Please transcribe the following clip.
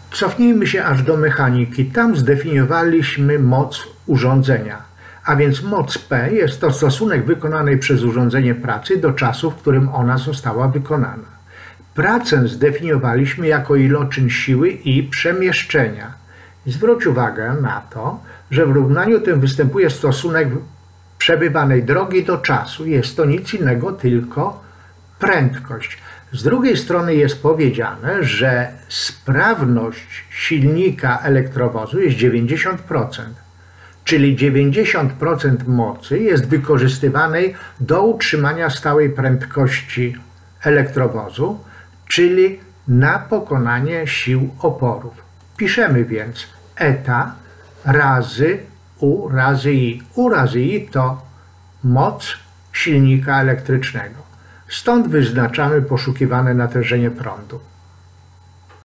Cofnijmy się aż do mechaniki. Tam zdefiniowaliśmy moc urządzenia. A więc moc P jest to stosunek wykonanej przez urządzenie pracy do czasu, w którym ona została wykonana. Pracę zdefiniowaliśmy jako iloczyn siły i przemieszczenia. Zwróć uwagę na to, że w równaniu tym występuje stosunek przebywanej drogi do czasu. Jest to nic innego, tylko prędkość. Z drugiej strony jest powiedziane, że sprawność silnika elektrowozu jest 90%, czyli 90% mocy jest wykorzystywanej do utrzymania stałej prędkości elektrowozu, czyli na pokonanie sił oporów. Piszemy więc eta razy U razy I. U razy I to moc silnika elektrycznego. Stąd wyznaczamy poszukiwane natężenie prądu.